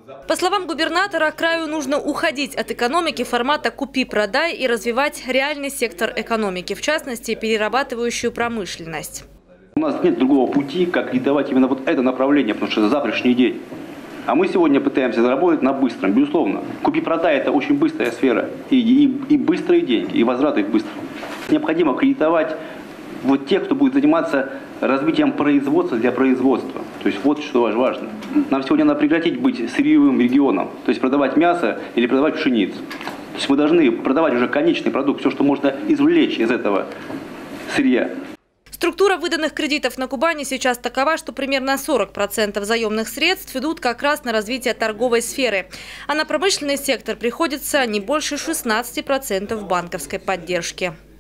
По словам губернатора, краю нужно уходить от экономики формата «купи-продай» и развивать реальный сектор экономики, в частности, перерабатывающую промышленность. У нас нет другого пути, как кредитовать именно вот это направление, потому что это завтрашний день. А мы сегодня пытаемся заработать на быстром, безусловно. Купи-продай – это очень быстрая сфера. И быстрые деньги, и возврат их быстро. Необходимо кредитовать вот тех, кто будет заниматься развитием производства для производства. То есть вот что важно. Нам сегодня надо прекратить быть сырьевым регионом. То есть продавать мясо или продавать пшеницу. То есть мы должны продавать уже конечный продукт, все, что можно извлечь из этого сырья. Структура выданных кредитов на Кубани сейчас такова, что примерно 40% заемных средств идут как раз на развитие торговой сферы. А на промышленный сектор приходится не больше 16% банковской поддержки.